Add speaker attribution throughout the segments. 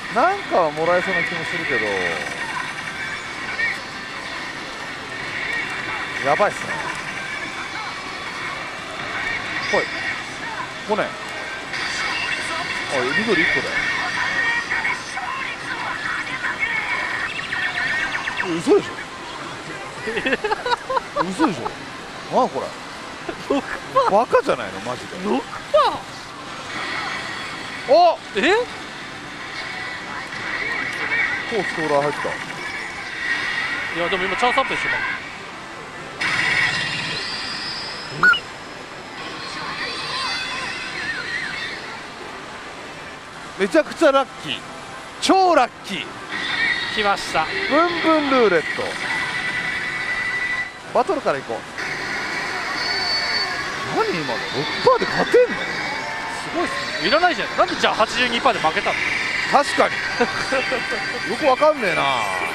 Speaker 1: なんかはもらえそうな気もするけど、やばいっすね。ほいこれ、緑1個だよ。嘘でしょ嘘でしょ。なんこれ
Speaker 2: 6%。
Speaker 1: バカじゃないのマジで。
Speaker 2: 6%。
Speaker 1: おっ
Speaker 2: え、
Speaker 1: コーストーラー入った。
Speaker 2: いやでも今チャンスアップでしょ。
Speaker 1: めちゃくちゃラッキー、超ラッキー。
Speaker 2: 来ました。
Speaker 1: ブンブンルーレット。バトルからいこう。何今の 6% で勝てんの。
Speaker 2: すごいっすね。いらないじゃん。なんでじゃあ 82% で負けたの。
Speaker 1: 確かによくわかんねえな。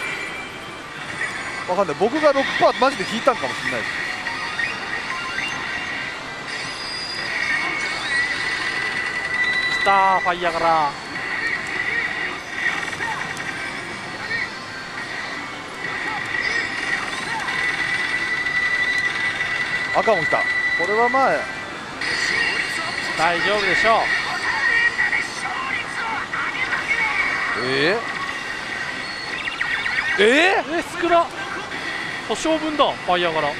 Speaker 1: わかんない。僕が 6% マジで引いたんかもしれないです。
Speaker 2: きたー、ファイヤーから。
Speaker 1: 赤も来た。これはまあ
Speaker 2: 大丈夫でしょう。少な。保証分だ、ファイヤーから。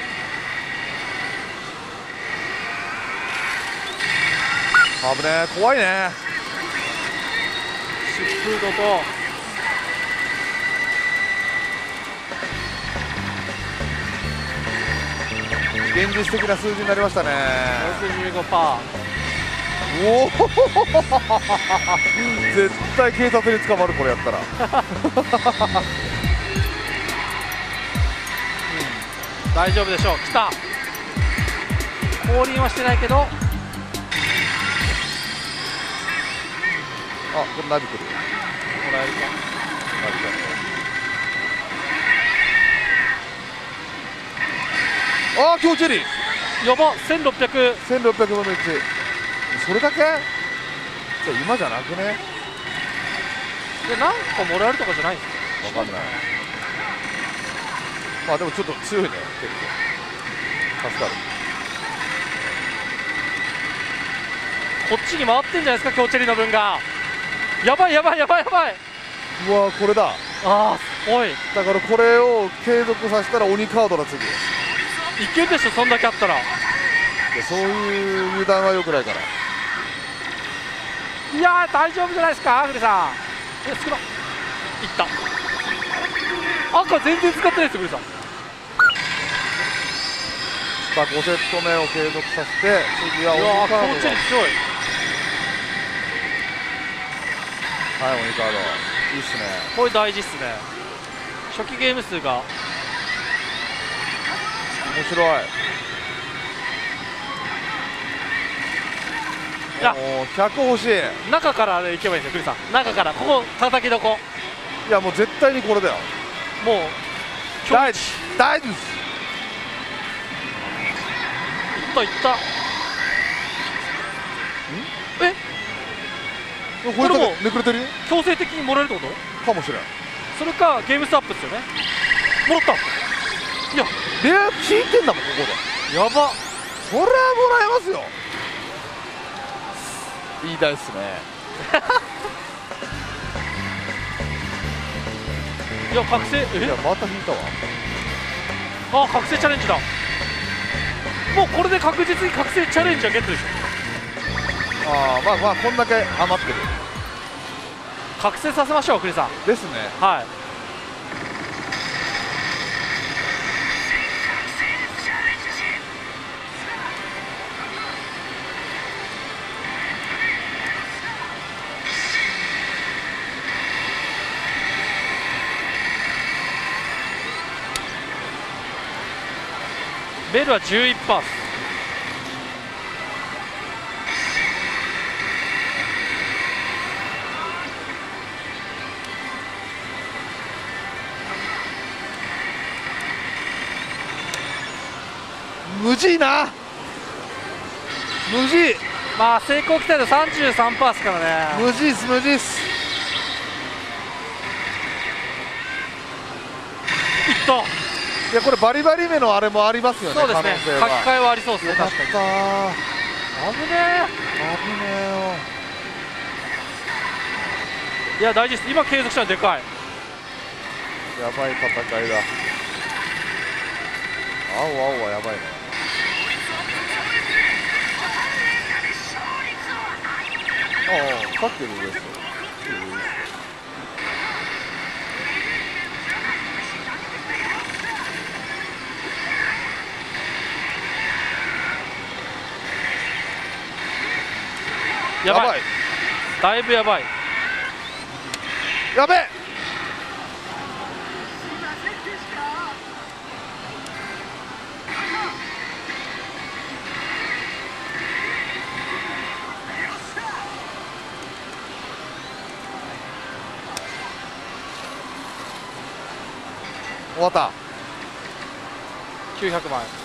Speaker 1: 危ねえ、怖いね。
Speaker 2: 疾風度と
Speaker 1: 現実的な数字になりましたね。
Speaker 2: 65%。
Speaker 1: おお絶対警察に捕まる、これやったら
Speaker 2: 大丈夫でしょう。来た。降臨はしてないけど。
Speaker 1: あ、これナビ来る。
Speaker 2: もらえるか。
Speaker 1: ナビだ。あー、今日チェリー
Speaker 2: やば、1600。
Speaker 1: 1600分の1。それだけじゃあ今じゃなくね。
Speaker 2: で、なんかもらえるとかじゃないんですか。
Speaker 1: わかんない。まあでもちょっと強いね、結構助かる。
Speaker 2: こっちに回ってんじゃないですか、今日チェリーの分が。やばいやばいやばいやばい。
Speaker 1: うわー、これだ。
Speaker 2: ああ、おい、い
Speaker 1: だからこれを継続させたら鬼カードだ次。
Speaker 2: けるでしょ、そんだけあったら。
Speaker 1: いや、そういう油断はよくないから。
Speaker 2: いやー、大丈夫じゃないですか、アグリさん。少な。いった。赤全然使ってないですよ、グリさん。
Speaker 1: さあ5セット目を継続させて、次は鬼
Speaker 2: うわー、
Speaker 1: カード
Speaker 2: 今日チェリー強い。
Speaker 1: はい、鬼カードいいっすね。
Speaker 2: これ大事っすね。初期ゲーム数が。
Speaker 1: 面白い。
Speaker 2: いや、
Speaker 1: もう100欲しい。
Speaker 2: 中から行けばいいんですよ、グリさん。中から、ここ叩きどこ。
Speaker 1: いやもう絶対にこれだよ。
Speaker 2: もう
Speaker 1: 大事大事です。
Speaker 2: いったいった。え、
Speaker 1: こ
Speaker 2: これも
Speaker 1: めくれてる
Speaker 2: 強制的にもらえるってこと。
Speaker 1: かもしれん。
Speaker 2: それかゲームスアップですよね。もらった。いや、
Speaker 1: レア引いてんだもん、ここで。
Speaker 2: やば。
Speaker 1: それはもらえますよ。いい台っすね。
Speaker 2: いや、覚醒。
Speaker 1: いやまた引いたわ。
Speaker 2: あ、覚醒チャレンジだ。もうこれで確実に覚醒チャレンジはゲットでしょ。
Speaker 1: ああ、まあまあこんだけ余ってる
Speaker 2: 覚醒させましょう、クリさん。
Speaker 1: ですね。
Speaker 2: はい。ベルは11%です。
Speaker 1: 無事な。無事。
Speaker 2: まあ成功期待度33%ですからね。
Speaker 1: 無事っす無事っす。
Speaker 2: と
Speaker 1: いやこれバリバリ目のあれもありますよね。
Speaker 2: そうですね、書き
Speaker 1: 可能性は
Speaker 2: 換えはありそうですね、
Speaker 1: よかっ
Speaker 2: 確かに。
Speaker 1: たー。
Speaker 2: 危ね
Speaker 1: 危ねえよ。
Speaker 2: え。いや、大事です、今継続したのでかい。
Speaker 1: やばい戦いだ。青青はやばいな。ああ、勝ってるです。
Speaker 2: やばい、だいぶやばい。
Speaker 1: やべえ。終わった。
Speaker 2: 900万円。